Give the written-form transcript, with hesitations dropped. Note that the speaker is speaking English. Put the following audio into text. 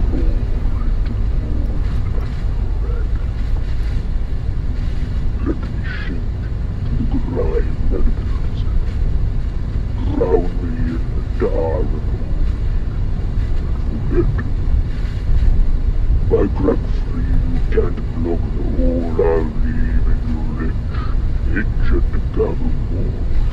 Let me sink to the grime netherlands. Drown me in the dark and forget. By Gregfrey, you can't block the hole I'll leave in your itch at the cavern wall.